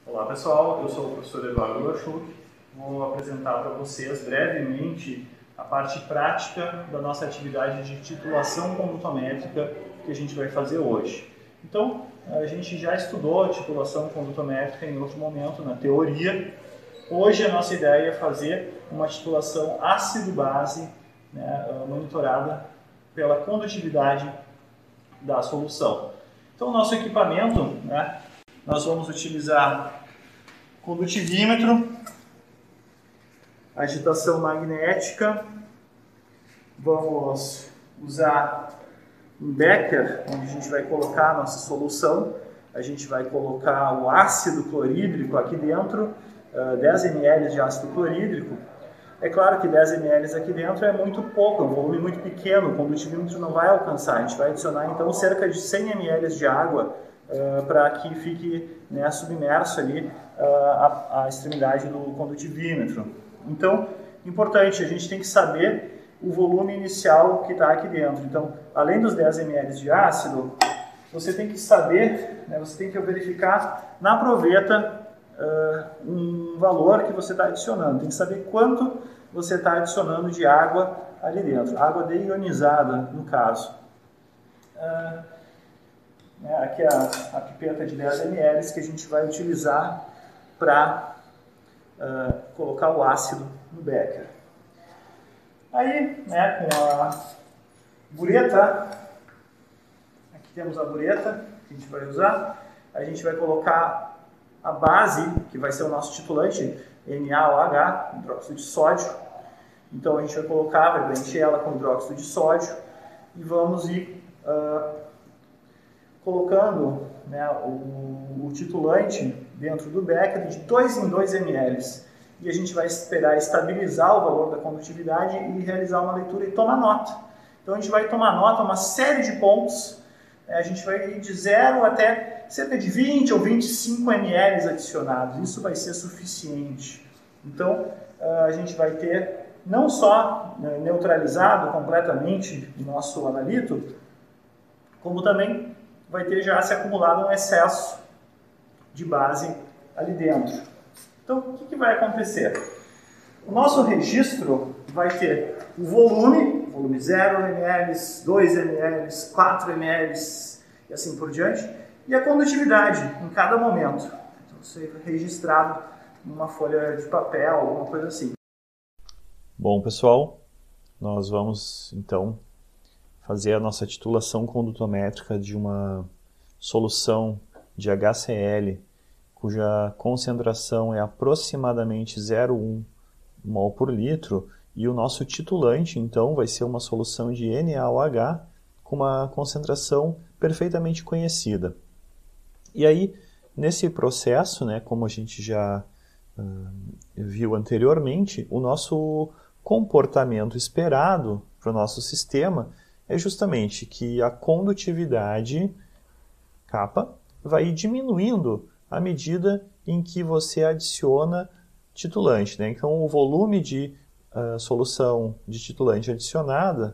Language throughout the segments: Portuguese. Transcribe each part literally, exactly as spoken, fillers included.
Olá pessoal, eu sou o professor Eduardo Lachuk. Vou apresentar para vocês brevemente a parte prática da nossa atividade de titulação condutométrica que a gente vai fazer hoje. Então, a gente já estudou a titulação condutométrica em outro momento na teoria. Hoje a nossa ideia é fazer uma titulação ácido-base, né, monitorada pela condutividade da solução. Então, o nosso equipamento, né, nós vamos utilizar condutivímetro, agitação magnética, vamos usar um becker, onde a gente vai colocar a nossa solução, a gente vai colocar o ácido clorídrico aqui dentro, dez mililitros de ácido clorídrico. É claro que dez mililitros aqui dentro é muito pouco, é um volume muito pequeno, o condutivímetro não vai alcançar. A gente vai adicionar então cerca de cem mililitros de água uh, para que fique, né, submerso ali uh, a, a extremidade do condutivímetro. Então, importante, a gente tem que saber o volume inicial que está aqui dentro. Então, além dos dez mililitros de ácido, você tem que saber, né, você tem que verificar na proveta uh, um valor que você está adicionando. Tem que saber quanto você está adicionando de água ali dentro. Água deionizada, no caso. Uh, né, aqui é a, a pipeta de dez mililitros que a gente vai utilizar para uh, colocar o ácido no becker. Aí, né, com a bureta, aqui temos a bureta que a gente vai usar, a gente vai colocar a base, que vai ser o nosso titulante, N A O H, hidróxido de sódio. Então a gente vai colocar, vai preencher ela com hidróxido de sódio e vamos ir uh, colocando, né, o, o titulante dentro do becker de dois em dois mililitros. E a gente vai esperar estabilizar o valor da condutividade e realizar uma leitura e tomar nota. Então a gente vai tomar nota, uma série de pontos, né, a gente vai ir de zero até cerca de vinte ou vinte e cinco mililitros adicionados. Isso vai ser suficiente. Então a gente vai ter não só neutralizado completamente o nosso analito, como também vai ter já se acumulado um excesso de base ali dentro. Então, o que, que vai acontecer? O nosso registro vai ter o volume, volume zero mililitros, dois mililitros, quatro mililitros e assim por diante, e a condutividade em cada momento. Então, isso aí foi registrado numa folha de papel, alguma coisa assim. Bom, pessoal, nós vamos então fazer a nossa titulação condutométrica de uma solução de H C L cuja concentração é aproximadamente zero vírgula um mol por litro, e o nosso titulante, então, vai ser uma solução de N A O H com uma concentração perfeitamente conhecida. E aí, nesse processo, né, como a gente já uh, viu anteriormente, o nosso comportamento esperado para o nosso sistema é justamente que a condutividade kappa vai ir diminuindo à medida em que você adiciona titulante, né? Então, o volume de uh, solução de titulante adicionada,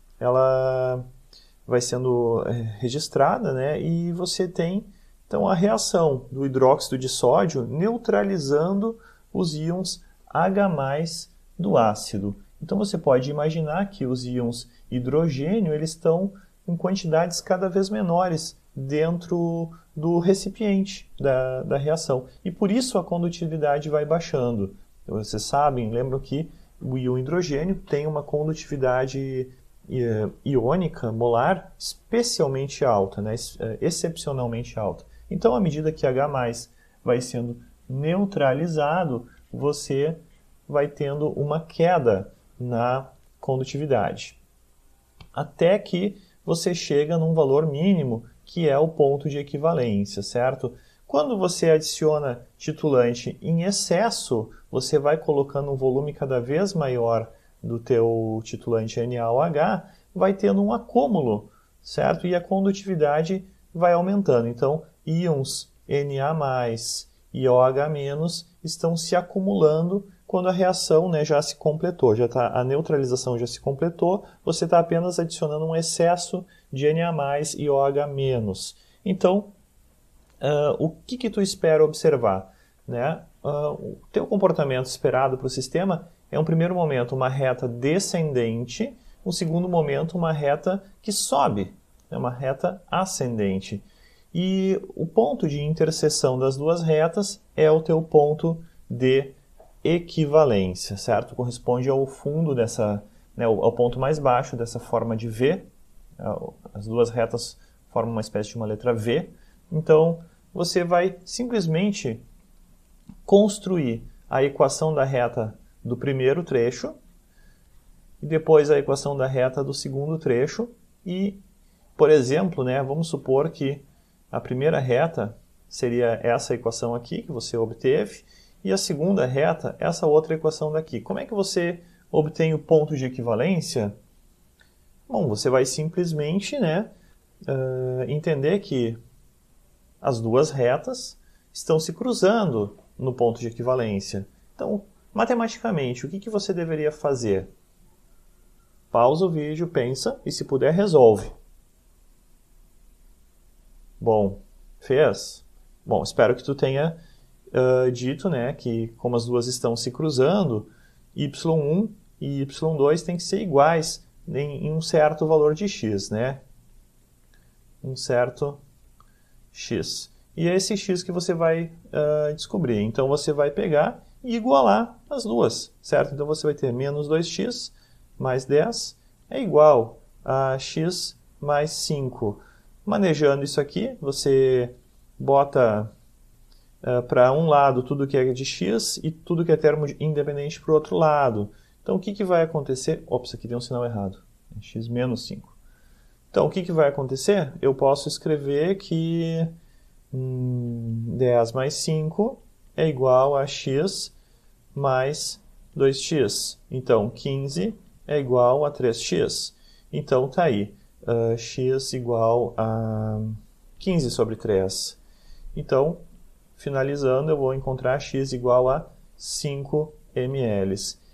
ela vai sendo uh, registrada, né? E você tem, então, a reação do hidróxido de sódio neutralizando os íons H mais do ácido. Então, você pode imaginar que os íons hidrogênio eles estão em quantidades cada vez menores dentro do recipiente da, da reação. E por isso a condutividade vai baixando. Vocês sabem, lembram que o íon hidrogênio tem uma condutividade iônica molar especialmente alta, né? Excepcionalmente alta. Então, à medida que H mais vai sendo neutralizado, você vai tendo uma queda na condutividade. Até que você chega num valor mínimo, que é o ponto de equivalência, certo? Quando você adiciona titulante em excesso, você vai colocando um volume cada vez maior do teu titulante N A O H, vai tendo um acúmulo, certo? E a condutividade vai aumentando. Então, íons Na mais e O H menos estão se acumulando quando a reação, né, já se completou, já tá, a neutralização já se completou, você está apenas adicionando um excesso de Na mais e O H menos. Então, uh, o que, que tu espera observar? né, uh, o teu comportamento esperado para o sistema é um primeiro momento uma reta descendente, um segundo momento uma reta que sobe, é uma reta ascendente. E o ponto de interseção das duas retas é o teu ponto de equivalência, certo? Corresponde ao fundo dessa, né, ao ponto mais baixo dessa forma de V. As duas retas formam uma espécie de uma letra V. Então, você vai simplesmente construir a equação da reta do primeiro trecho e depois a equação da reta do segundo trecho e, por exemplo, né, vamos supor que a primeira reta seria essa equação aqui que você obteve e a segunda reta essa outra equação daqui. Como é que você obtém o ponto de equivalência? Bom, você vai simplesmente, né, uh, entender que as duas retas estão se cruzando no ponto de equivalência. Então, matematicamente, o que, que você deveria fazer? Pausa o vídeo, pensa e, se puder, resolve. Bom, fez? Bom, espero que tu tenha uh, dito, né, que como as duas estão se cruzando, y um e y dois têm que ser iguais em, em um certo valor de x, né? Um certo x. E é esse x que você vai uh, descobrir. Então, você vai pegar e igualar as duas, certo? Então, você vai ter menos dois x mais dez é igual a x mais cinco. Manejando isso aqui, você bota uh, para um lado tudo que é de x e tudo que é termo independente para o outro lado. Então, o que, que vai acontecer? Ops, aqui deu um sinal errado. É x menos cinco. Então, o que, que vai acontecer? Eu posso escrever que hum, dez mais cinco é igual a x mais dois x. Então, quinze é igual a três x. Então, está aí. Uh, x igual a quinze sobre três. Então, finalizando, eu vou encontrar x igual a cinco ml.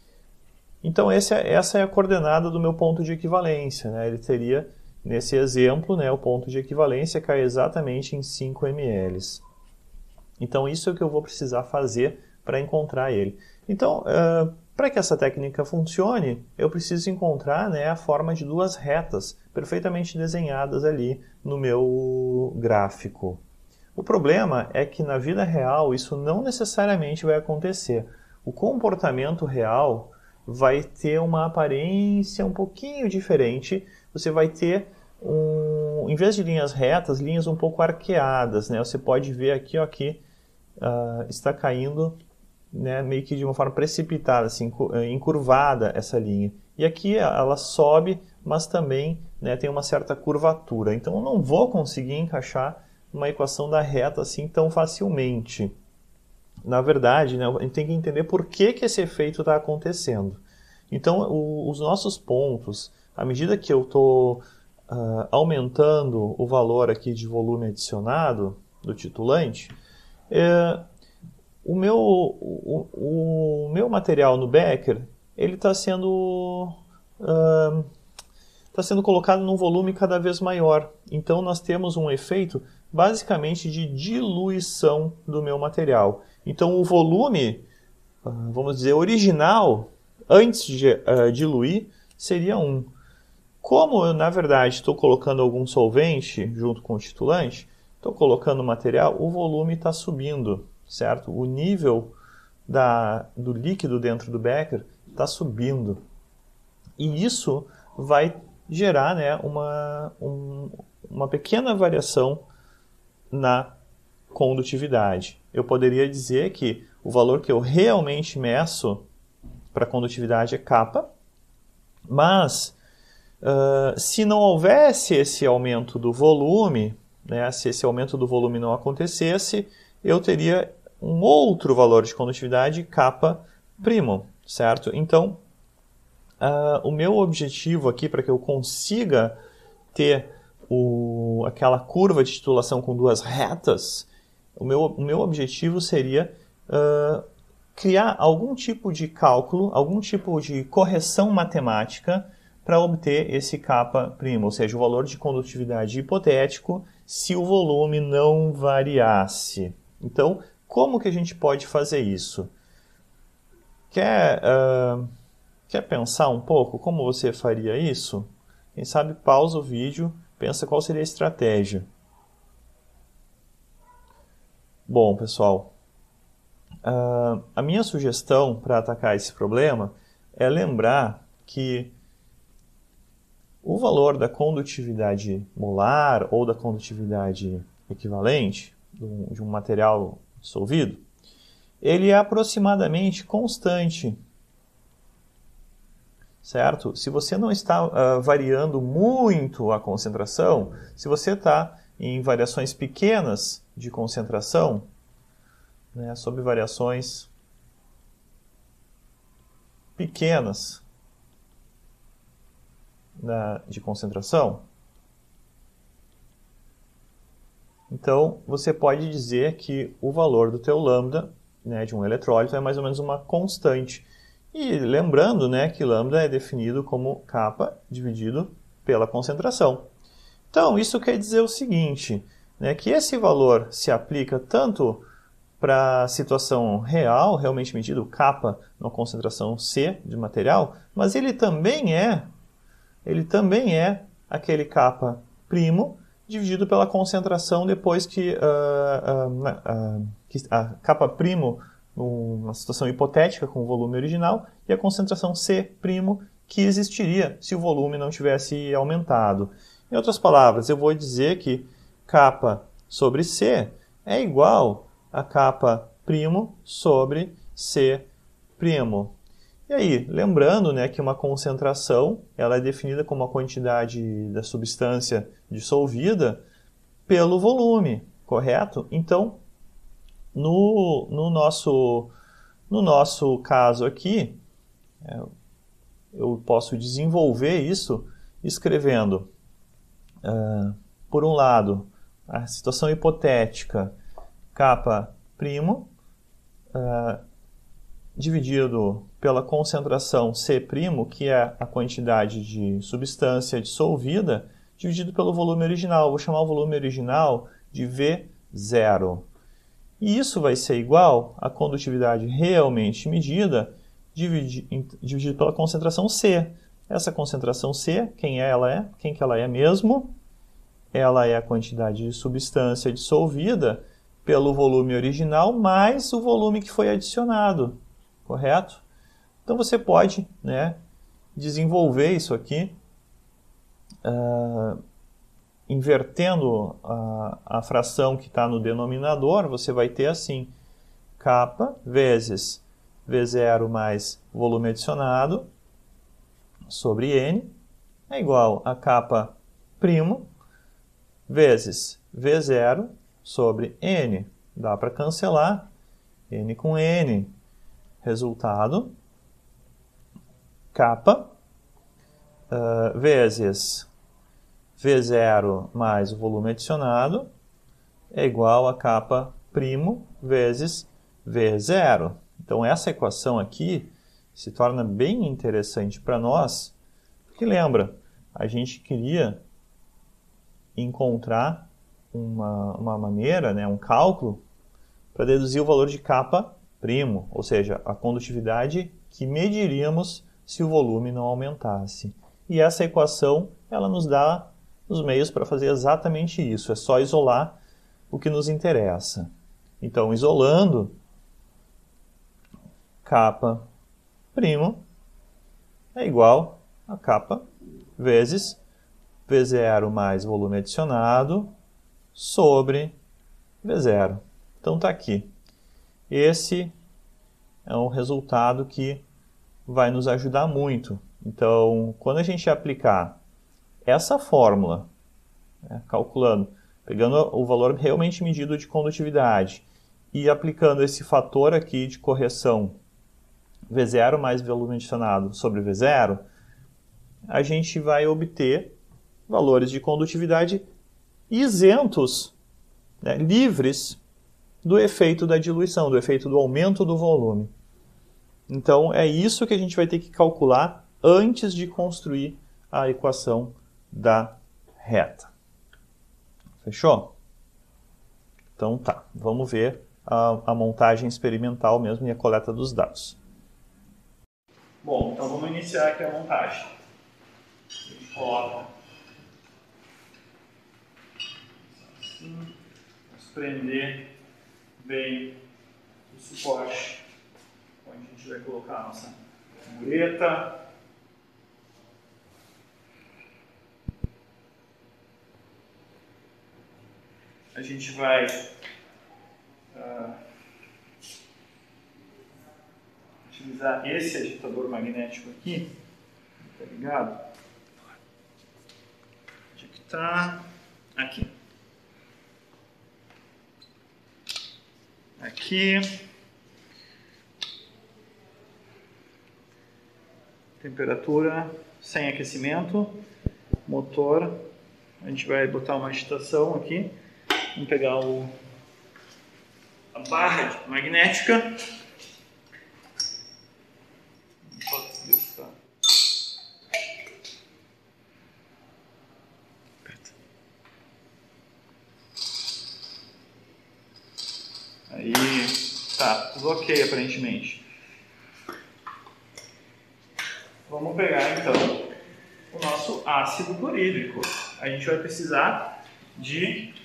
Então, esse é, essa é a coordenada do meu ponto de equivalência, né? Ele teria, nesse exemplo, né, o ponto de equivalência cai exatamente em cinco ml. Então, isso é o que eu vou precisar fazer para encontrar ele. Então, uh, para que essa técnica funcione, eu preciso encontrar, né, a forma de duas retas perfeitamente desenhadas ali no meu gráfico. O problema é que na vida real isso não necessariamente vai acontecer. O comportamento real vai ter uma aparência um pouquinho diferente. Você vai ter, um, em vez de linhas retas, linhas um pouco arqueadas, né? Você pode ver aqui, ó, que uh, está caindo, né, meio que de uma forma precipitada, assim, encurvada essa linha. E aqui ela sobe, mas também, né, tem uma certa curvatura. Então eu não vou conseguir encaixar uma equação da reta assim tão facilmente. Na verdade, né, a gente tem que entender por que, que esse efeito está acontecendo. Então, o, os nossos pontos, à medida que eu estou uh, aumentando o valor aqui de volume adicionado do titulante, é, o, meu, o, o meu material no Becker ele está sendo, uh, tá sendo colocado num volume cada vez maior. Então, nós temos um efeito basicamente de diluição do meu material. Então, o volume, vamos dizer, original, antes de uh, diluir, seria um. Como eu, na verdade, estou colocando algum solvente junto com o titulante, estou colocando material, o volume está subindo, certo? O nível da, do líquido dentro do becker está subindo. E isso vai gerar, né, uma, um, uma pequena variação na condutividade. Eu poderia dizer que o valor que eu realmente meço para condutividade é kappa, mas uh, se não houvesse esse aumento do volume, né, se esse aumento do volume não acontecesse, eu teria um outro valor de condutividade, kappa primo, certo? Então, uh, o meu objetivo aqui para que eu consiga ter o, aquela curva de titulação com duas retas, o meu, o meu objetivo seria uh, criar algum tipo de cálculo, algum tipo de correção matemática para obter esse kappa primo, ou seja, o valor de condutividade hipotético se o volume não variasse. Então, como que a gente pode fazer isso? Quer, uh, quer pensar um pouco como você faria isso? Quem sabe pausa o vídeo, pensa qual seria a estratégia. Bom, pessoal, uh, a minha sugestão para atacar esse problema é lembrar que o valor da condutividade molar ou da condutividade equivalente de um material dissolvido, ele é aproximadamente constante, certo? Se você não está uh, variando muito a concentração, se você está em variações pequenas de concentração, né, sob variações pequenas na, de concentração, então você pode dizer que o valor do teu lambda, né, de um eletrólito é mais ou menos uma constante. E lembrando, né, que lambda é definido como kappa dividido pela concentração. Então, isso quer dizer o seguinte, né, que esse valor se aplica tanto para a situação real, realmente medido, kappa na concentração C de material, mas ele também é, ele também é aquele kappa primo dividido pela concentração depois que, uh, uh, uh, que a kappa primo numa situação hipotética com o volume original e a concentração C primo que existiria se o volume não tivesse aumentado. Em outras palavras, eu vou dizer que kappa sobre C é igual a kappa primo sobre C primo. E aí, lembrando, né, que uma concentração ela é definida como a quantidade da substância dissolvida pelo volume, correto? Então, no, no, nosso, no nosso caso aqui, é, eu posso desenvolver isso escrevendo, uh, por um lado, a situação hipotética kappa primo, uh, dividido pela concentração C', que é a quantidade de substância dissolvida, dividido pelo volume original. Vou chamar o volume original de V zero. E isso vai ser igual à condutividade realmente medida, dividido, dividido pela concentração C. Essa concentração C, quem é ela é? Quem que ela é mesmo? Ela é a quantidade de substância dissolvida pelo volume original mais o volume que foi adicionado. Correto? Então você pode, né, desenvolver isso aqui, uh, invertendo a, a fração que está no denominador, você vai ter assim, kappa vezes V zero mais volume adicionado sobre N é igual a kappa primo vezes V zero sobre N. Dá para cancelar N com N. Resultado, kappa uh, vezes V zero mais o volume adicionado é igual a kappa primo vezes V zero. Então essa equação aqui se torna bem interessante para nós, porque lembra, a gente queria encontrar uma, uma maneira, né, um cálculo para deduzir o valor de kappa primo, ou seja, a condutividade que mediríamos se o volume não aumentasse. E essa equação, ela nos dá os meios para fazer exatamente isso, é só isolar o que nos interessa. Então, isolando, kappa primo é igual a kappa vezes V zero mais volume adicionado sobre V zero. Então, está aqui. Esse é um resultado que vai nos ajudar muito. Então, quando a gente aplicar essa fórmula, né, calculando, pegando o valor realmente medido de condutividade e aplicando esse fator aqui de correção V zero mais volume adicionado sobre V zero, a gente vai obter valores de condutividade isentos, né, livres do efeito da diluição, do efeito do aumento do volume. Então, é isso que a gente vai ter que calcular antes de construir a equação da reta. Fechou? Então tá, vamos ver a, a montagem experimental mesmo e a coleta dos dados. Bom, então vamos iniciar aqui a montagem. A gente coloca assim, vamos prender bem o suporte onde a gente vai colocar a nossa mureta. A gente vai uh, utilizar esse agitador magnético aqui, tá ligado? Onde é que tá? Aqui. Aqui. Temperatura sem aquecimento. Motor. A gente vai botar uma agitação aqui. Vamos pegar o, a barra magnética. Aí, tá, tudo ok aparentemente. Vamos pegar então o nosso ácido clorídrico. A gente vai precisar de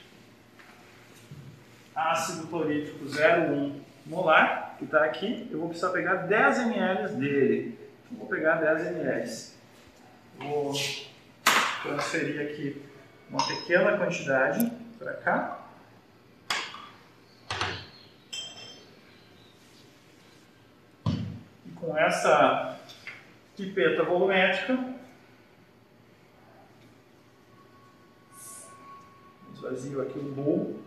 ácido clorídrico zero vírgula um molar, que está aqui. Eu vou precisar pegar dez mililitros dele. Vou pegar dez mililitros. Vou transferir aqui uma pequena quantidade para cá. E com essa pipeta volumétrica, esvazio aqui um bowl.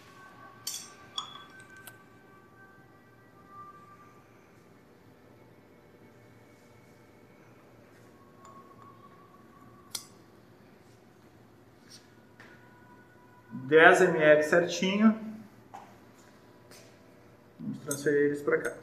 dez mililitros certinho. Vamos transferir eles para cá.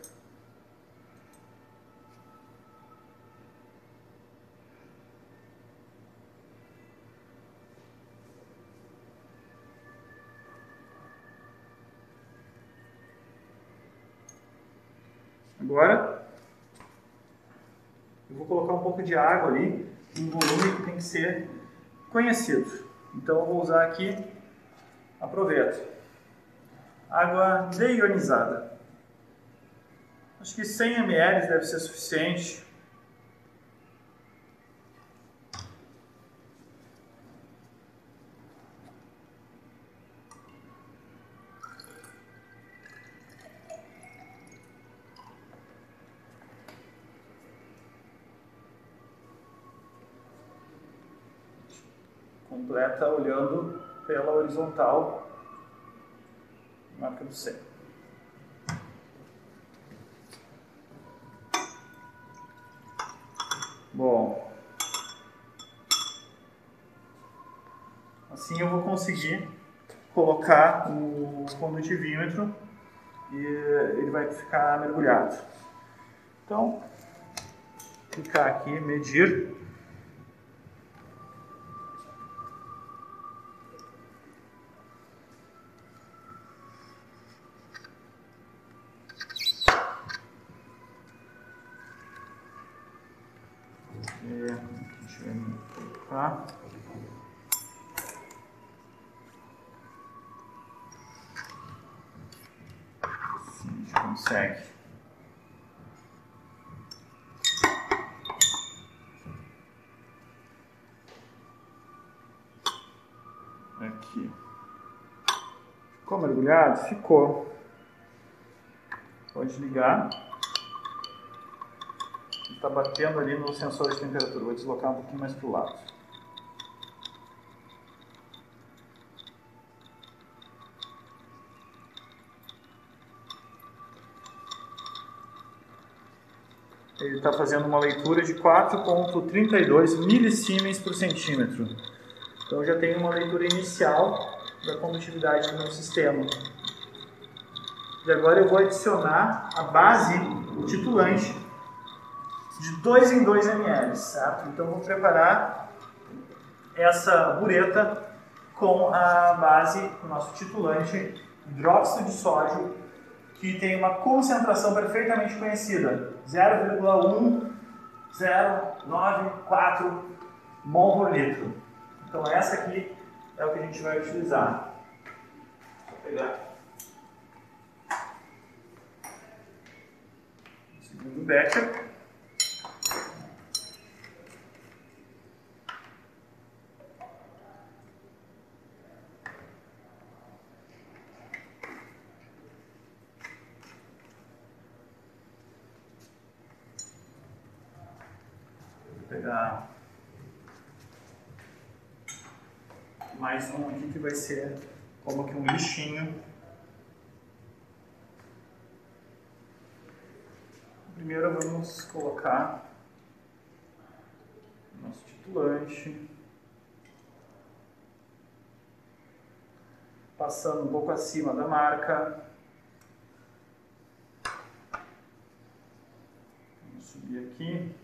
Agora, eu vou colocar um pouco de água ali, um volume que tem que ser conhecido. Então eu vou usar aqui, aproveito, água deionizada. Acho que cem mililitros deve ser suficiente. Completa olhando pela horizontal, marca do cem. Bom, assim eu vou conseguir colocar o condutivímetro e ele vai ficar mergulhado. Então, clicar aqui, medir. Deixa eu colocar. Assim a gente consegue. Aqui. Ficou mergulhado? Ficou. Pode ligar. Está batendo ali no sensor de temperatura. Vou deslocar um pouquinho mais para o lado. Ele está fazendo uma leitura de quatro vírgula trinta e dois milisiemens por centímetro. Então eu já tenho uma leitura inicial da condutividade do meu sistema. E agora eu vou adicionar a base titulante de dois em dois mililitros, certo? Então vou preparar essa bureta com a base, o nosso titulante hidróxido de sódio que tem uma concentração perfeitamente conhecida, zero vírgula um zero nove quatro mol por litro. Então essa aqui é o que a gente vai utilizar. Vou pegar o segundo becker. Vou pegar mais um aqui que vai ser como que um lixinho. Primeiro vamos colocar o nosso titulante, passando um pouco acima da marca. Vamos subir aqui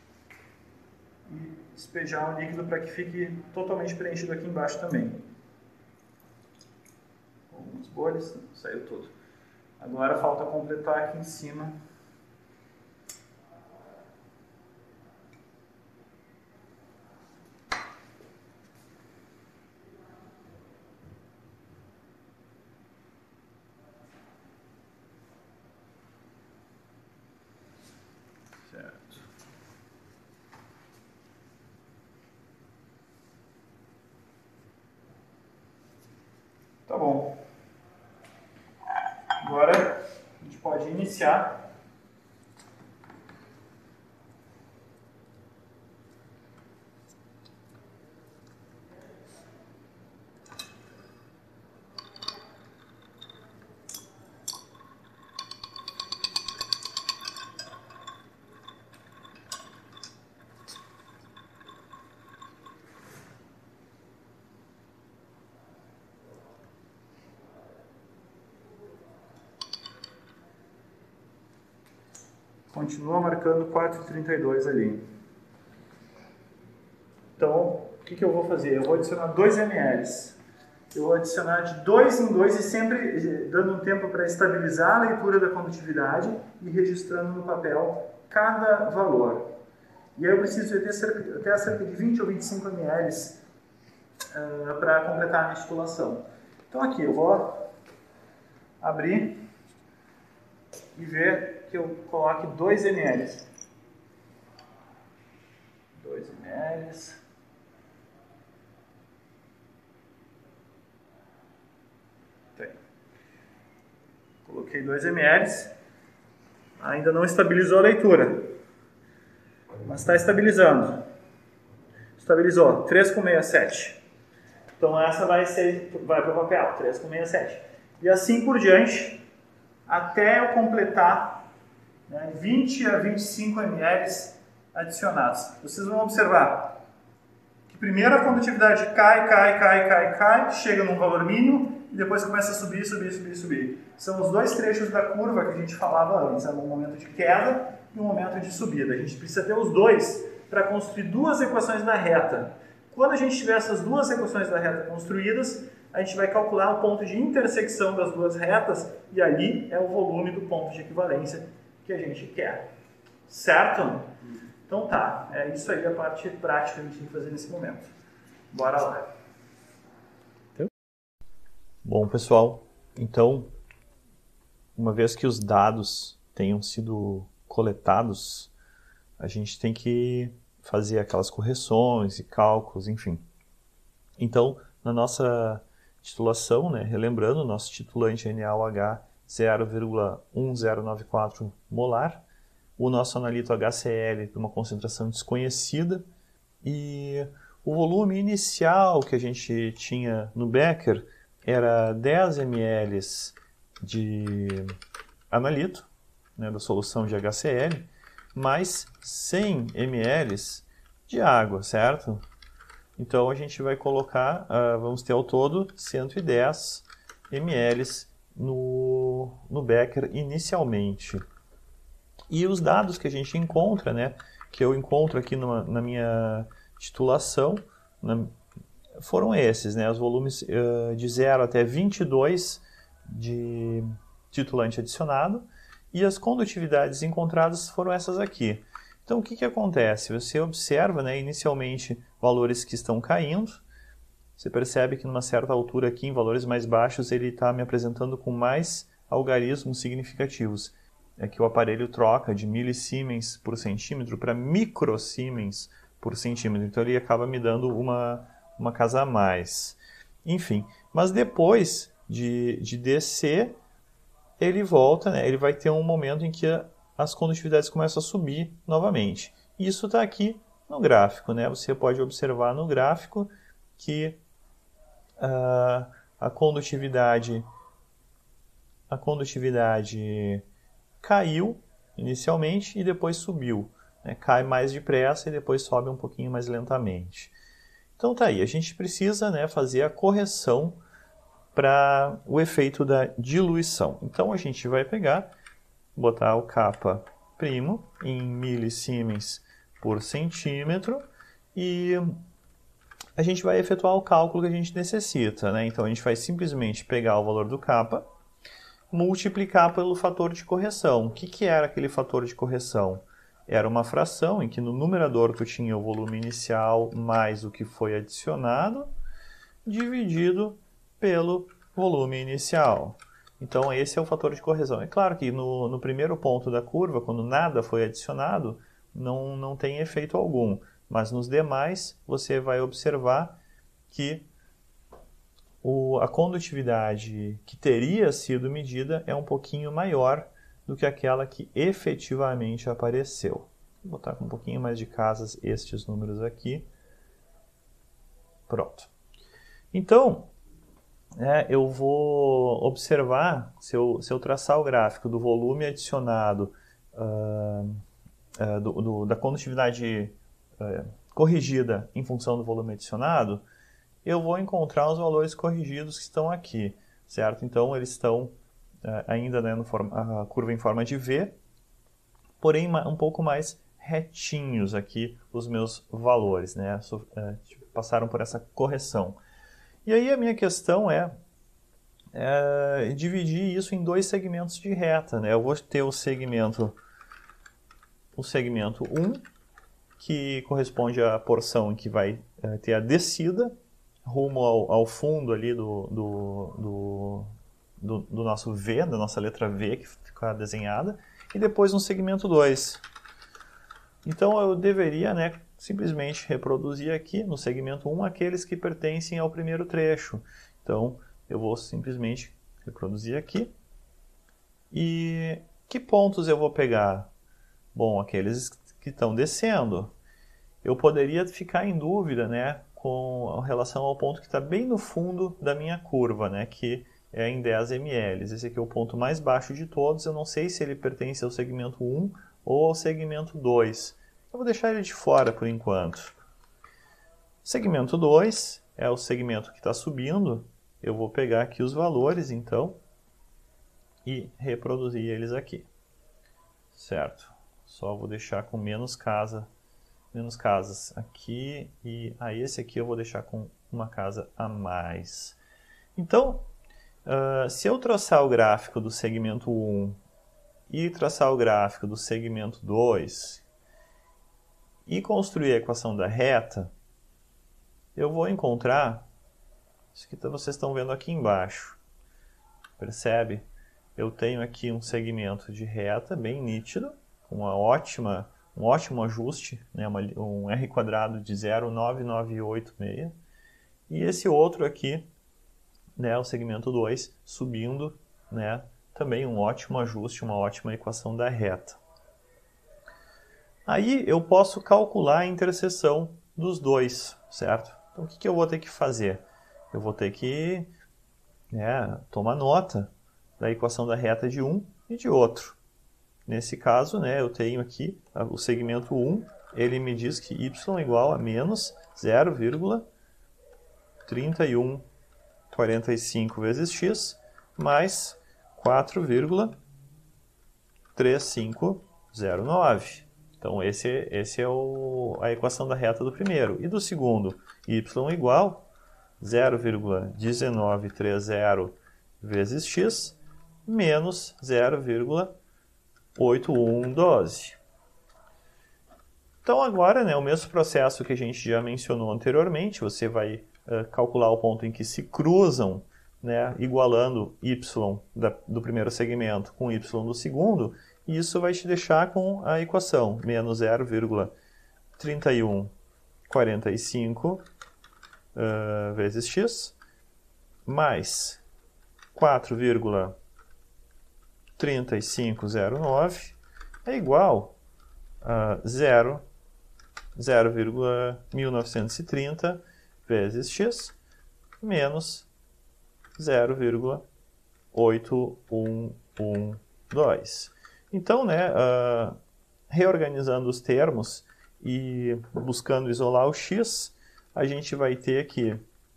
e despejar o líquido para que fique totalmente preenchido aqui embaixo também. Algumas bolhas, saiu tudo. Agora falta completar aqui em cima. Certo. Tá bom. Agora a gente pode iniciar. Continua marcando quatro vírgula trinta e dois ali. Então, o que, que eu vou fazer? Eu vou adicionar dois mililitros. Eu vou adicionar de dois em dois e sempre dando um tempo para estabilizar a leitura da condutividade e registrando no papel cada valor. E aí eu preciso ter cerca, até cerca de vinte ou vinte e cinco mililitros uh, para completar a minha titulação. Então aqui eu vou abrir e ver que eu coloque dois mililitros. dois mililitros. Tem. Coloquei dois mililitros. Ainda não estabilizou a leitura, mas está estabilizando. Estabilizou, três vírgula sessenta e sete. Então essa vai ser, vai para o papel, três vírgula sessenta e sete. E assim por diante, até eu completar, né, vinte a vinte e cinco mililitros adicionados. Vocês vão observar que primeiro a condutividade cai, cai, cai, cai, cai, chega num valor mínimo e depois começa a subir, subir, subir, subir. São os dois trechos da curva que a gente falava antes, um momento de queda e um momento de subida. A gente precisa ter os dois para construir duas equações da reta. Quando a gente tiver essas duas equações da reta construídas, a gente vai calcular o ponto de intersecção das duas retas e ali é o volume do ponto de equivalência que a gente quer. Certo? Então tá, é isso aí a parte prática que a gente tem que fazer nesse momento. Bora lá. Bom, pessoal, então, uma vez que os dados tenham sido coletados, a gente tem que fazer aquelas correções e cálculos, enfim. Então, na nossa titulação, né, relembrando, nosso titulante N A O H zero vírgula um zero nove quatro molar, o nosso analito H C L de uma concentração desconhecida e o volume inicial que a gente tinha no becker era dez mililitros de analito, né, da solução de H C L, mais cem mililitros de água, certo? Então a gente vai colocar, uh, vamos ter ao todo cento e dez mililitros no, no becker inicialmente. E os dados que a gente encontra, né, que eu encontro aqui numa, na minha titulação, na, foram esses, né, os volumes uh, de zero até vinte e dois de titulante adicionado, e as condutividades encontradas foram essas aqui. Então, o que, que acontece? Você observa, né, inicialmente, valores que estão caindo. Você percebe que, numa certa altura aqui, em valores mais baixos, ele está me apresentando com mais algarismos significativos. É que o aparelho troca de milisiemens por centímetro para microsiemens por centímetro. Então, ele acaba me dando uma, uma casa a mais. Enfim, mas depois de, de descer, ele volta, né? Ele vai ter um momento em que a, as condutividades começam a subir novamente. Isso está aqui no gráfico, né? Você pode observar no gráfico que uh, a condutividade, a condutividade caiu inicialmente e depois subiu. Né? Cai mais depressa e depois sobe um pouquinho mais lentamente. Então tá aí, a gente precisa, né, fazer a correção para o efeito da diluição. Então a gente vai pegar, botar o kappa primo em milisiemens por centímetro e a gente vai efetuar o cálculo que a gente necessita. Né? Então a gente vai simplesmente pegar o valor do kappa, multiplicar pelo fator de correção. O que, que era aquele fator de correção? Era uma fração em que no numerador tu tinha o volume inicial mais o que foi adicionado, dividido pelo volume inicial. Então esse é o fator de correção. É claro que no, no primeiro ponto da curva, quando nada foi adicionado, não, não tem efeito algum. Mas nos demais, você vai observar que o, a condutividade que teria sido medida é um pouquinho maior do que aquela que efetivamente apareceu. Vou botar com um pouquinho mais de casas estes números aqui. Pronto. Então, é, eu vou observar, se eu, se eu traçar o gráfico do volume adicionado, uh, uh, do, do, da condutividade uh, corrigida em função do volume adicionado, eu vou encontrar os valores corrigidos que estão aqui, certo? Então, eles estão Uh, ainda né, no forma, a curva em forma de V, porém um pouco mais retinhos aqui os meus valores, né? So, uh, passaram por essa correção. E aí a minha questão é, é dividir isso em dois segmentos de reta, né? Eu vou ter o segmento, o segmento um, que corresponde à porção em que vai uh, ter a descida rumo ao, ao fundo ali do, do, do Do, do nosso V, da nossa letra V que fica desenhada, e depois no segmento dois. Então eu deveria, né, simplesmente reproduzir aqui no segmento um aqueles que pertencem ao primeiro trecho. Então eu vou simplesmente reproduzir aqui. E que pontos eu vou pegar? Bom, aqueles que estão descendo. Eu poderia ficar em dúvida, né, com relação ao ponto que está bem no fundo da minha curva, né, que é em dez mililitros. Esse aqui é o ponto mais baixo de todos. Eu não sei se ele pertence ao segmento um ou ao segmento dois. Eu vou deixar ele de fora por enquanto. Segmento dois é o segmento que está subindo. Eu vou pegar aqui os valores, então, e reproduzir eles aqui. Certo? Só vou deixar com menos casa, menos casas aqui. E aí esse aqui eu vou deixar com uma casa a mais. Então, Uh, se eu traçar o gráfico do segmento um e traçar o gráfico do segmento dois e construir a equação da reta, eu vou encontrar isso que vocês estão vendo aqui embaixo. Percebe? Eu tenho aqui um segmento de reta bem nítido, com uma ótima, um ótimo ajuste, né, uma, um R quadrado de zero vírgula nove nove oito seis, e esse outro aqui, né, o segmento dois, subindo, né, também um ótimo ajuste, uma ótima equação da reta. Aí eu posso calcular a interseção dos dois, certo? Então o que, que eu vou ter que fazer? Eu vou ter que né, tomar nota da equação da reta de um e de outro. Nesse caso, né, eu tenho aqui o segmento um, ele me diz que y igual a menos zero vírgula trinta e um quarenta e cinco vezes x mais quatro vírgula três cinco zero nove. Então esse, esse é o, a equação da reta do primeiro. E do segundo, y igual zero vírgula um nove três zero vezes x menos zero vírgula oito um um dois. Então agora, né, o mesmo processo que a gente já mencionou anteriormente, você vai uh, calcular o ponto em que se cruzam, né, igualando y da, do primeiro segmento com y do segundo, e isso vai te deixar com a equação menos zero vírgula trinta e um quarenta e cinco uh, vezes x, mais quatro vírgula trinta e cinco zero nove é igual a zero vírgula mil novecentos e trinta vezes x menos zero vírgula oito um um dois. Então, né, uh, reorganizando os termos e buscando isolar o x, a gente vai ter que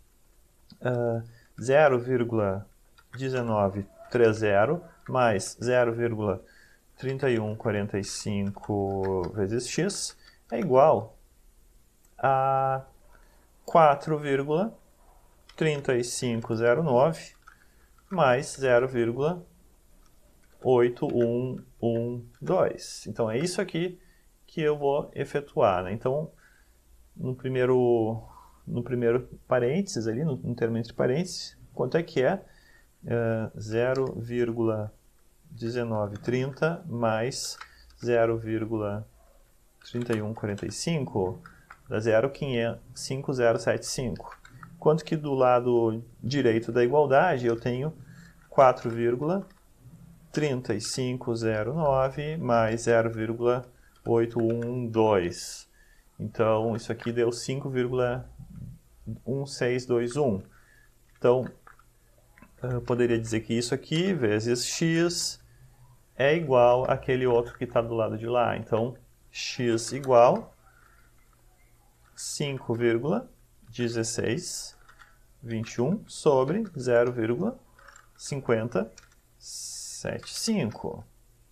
uh, zero vírgula dezenove trinta mais zero vírgula trinta e um quarenta e cinco vezes x é igual a quatro vírgula trinta e cinco zero nove mais zero vírgula oito um um dois. Então, é isso aqui que eu vou efetuar, né? Então, no primeiro, no primeiro parênteses, ali, no, no termo entre parênteses, quanto é que é? Uh, zero vírgula dezenove trinta mais zero vírgula trinta e um quarenta e cinco dá zero vírgula cinco zero sete cinco. Quanto que do lado direito da igualdade eu tenho quatro vírgula trinta e cinco zero nove mais zero vírgula oito um dois. Então, isso aqui deu cinco vírgula um seis dois um. Então, eu poderia dizer que isso aqui vezes x é igual àquele outro que está do lado de lá. Então, x igual cinco vírgula dezesseis vinte e um sobre zero vírgula cinquenta e setenta e cinco.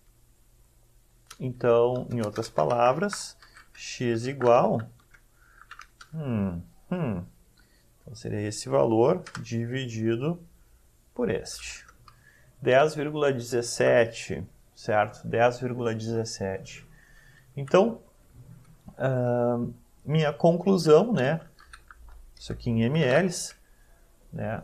Então, em outras palavras, x igual... Hum, hum, então, seria esse valor dividido por este. dez vírgula dezessete, certo? dez vírgula dezessete. Então, uh, minha conclusão, né? Isso aqui em ml, né?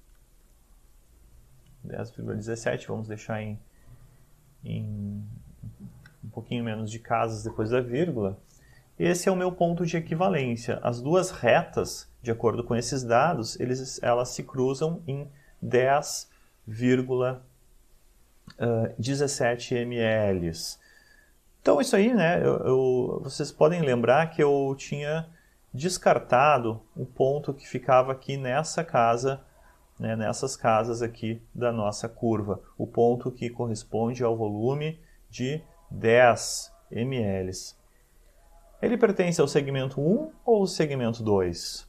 dez vírgula dezessete, vamos deixar em, em um pouquinho menos de casas depois da vírgula. Esse é o meu ponto de equivalência. As duas retas, de acordo com esses dados, eles, elas se cruzam em dez vírgula dezessete ml. Então, isso aí, né, eu, eu, vocês podem lembrar que eu tinha descartado o ponto que ficava aqui nessa casa, né, nessas casas aqui da nossa curva. O ponto que corresponde ao volume de dez mililitros. Ele pertence ao segmento um ou ao segmento dois?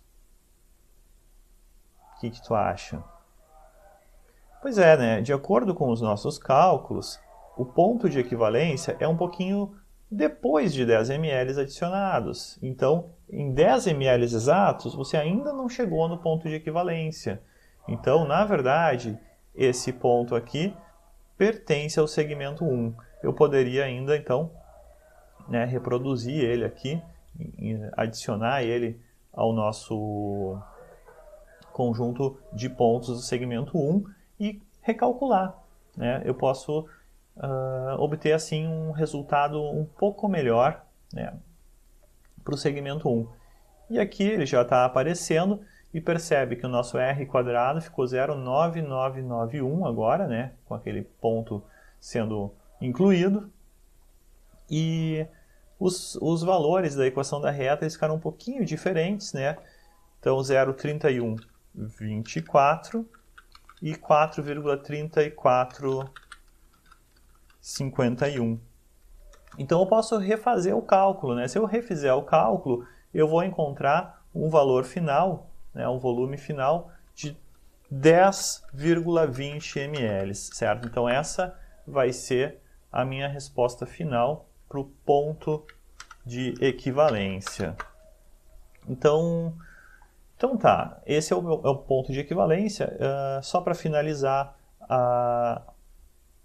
O que, que tu acha? Pois é, né? De acordo com os nossos cálculos, o ponto de equivalência é um pouquinho depois de dez mililitros adicionados. Então, em dez mililitros exatos, você ainda não chegou no ponto de equivalência. Então, na verdade, esse ponto aqui pertence ao segmento um. Eu poderia ainda, então, né, reproduzir ele aqui, adicionar ele ao nosso conjunto de pontos do segmento um e recalcular, né? Eu posso uh, obter assim um resultado um pouco melhor, né, para o segmento um. E aqui ele já está aparecendo e percebe que o nosso R quadrado ficou zero vírgula nove nove nove um agora, né, com aquele ponto sendo incluído. E os, os valores da equação da reta eles ficaram um pouquinho diferentes, né? Então zero vírgula trinta e um vinte e quatro e quatro vírgula trinta e quatro cinquenta e um. Então eu posso refazer o cálculo, né? Se eu refizer o cálculo, eu vou encontrar um valor final, né, um volume final de dez vírgula vinte mililitros, certo? Então essa vai ser a minha resposta final para o ponto de equivalência. Então, então tá, esse é o, meu, é o ponto de equivalência. Uh, só para finalizar a,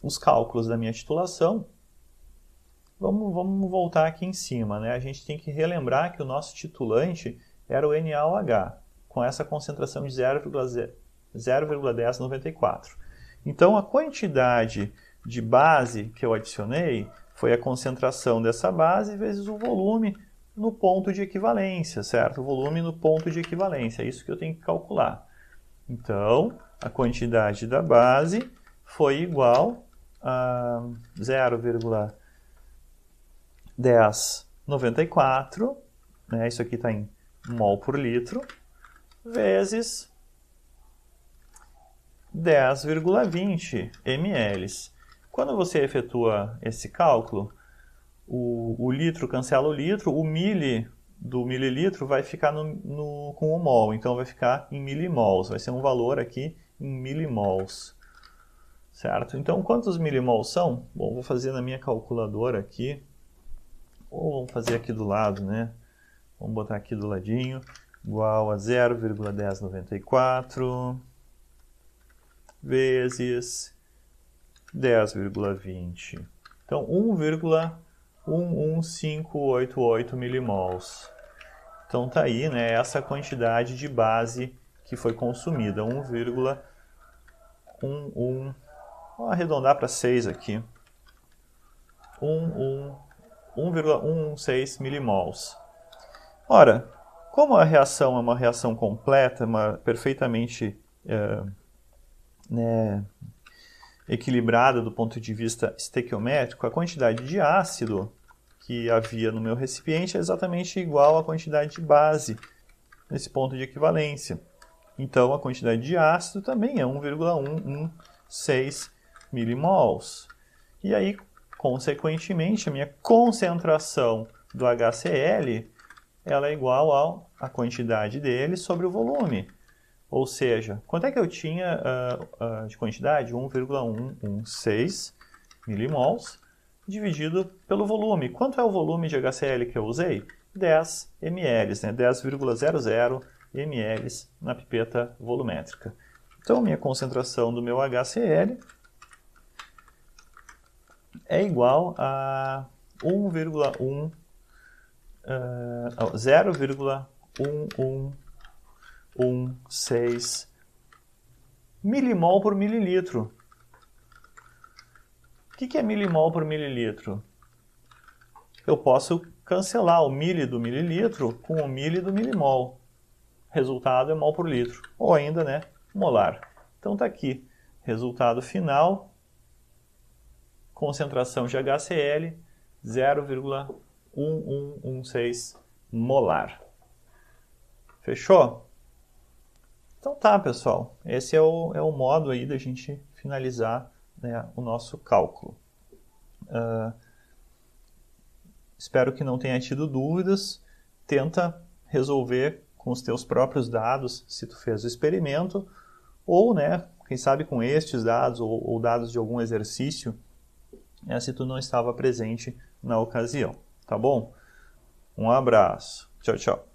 os cálculos da minha titulação, vamos, vamos voltar aqui em cima, né? A gente tem que relembrar que o nosso titulante era o N A O H, com essa concentração de zero vírgula dez noventa e quatro. Então, a quantidade de base que eu adicionei foi a concentração dessa base vezes o volume no ponto de equivalência, certo? O volume no ponto de equivalência, é isso que eu tenho que calcular. Então, a quantidade da base foi igual a zero vírgula dez noventa e quatro, né? Isso aqui está em mol por litro, vezes dez vírgula vinte ml. Quando você efetua esse cálculo, o, o litro cancela o litro, o mili do mililitro vai ficar no, no, com o mol, então vai ficar em milimols, vai ser um valor aqui em milimols, certo? Então, quantos milimols são? Bom, vou fazer na minha calculadora aqui, ou vamos fazer aqui do lado, né? Vamos botar aqui do ladinho, igual a zero vírgula dez noventa e quatro vezes dez vírgula vinte. Então, um vírgula um um cinco oito oito milimols. Então, tá aí, né, essa quantidade de base que foi consumida, um vírgula um um, vou arredondar para seis aqui, um vírgula um um seis milimols. Ora, como a reação é uma reação completa, uma perfeitamente é, né, equilibrada do ponto de vista estequiométrico, a quantidade de ácido que havia no meu recipiente é exatamente igual à quantidade de base nesse ponto de equivalência. Então, a quantidade de ácido também é um vírgula um um seis milimols. E aí, consequentemente, a minha concentração do H C L ela é igual à quantidade dele sobre o volume. Ou seja, quanto é que eu tinha uh, uh, de quantidade? um vírgula um um seis milimols dividido pelo volume. Quanto é o volume de H C L que eu usei? dez mililitros, né? dez vírgula zero zero mililitros na pipeta volumétrica. Então, minha concentração do meu H C L é igual a um vírgula um, uh, zero vírgula um um um seis milimol por mililitro. O que, que é milimol por mililitro? Eu posso cancelar o mili do mililitro com o mili do milimol. Resultado é mol por litro. Ou ainda, né, molar. Então está aqui. Resultado final, concentração de H C L, zero vírgula um um um seis molar. Fechou? Então tá, pessoal. Esse é o, é o modo aí da gente finalizar, né, o nosso cálculo. Uh, espero que não tenha tido dúvidas. Tenta resolver com os teus próprios dados, se tu fez o experimento, ou, né, quem sabe com estes dados, ou, ou dados de algum exercício, né, se tu não estava presente na ocasião. Tá bom? Um abraço. Tchau, tchau.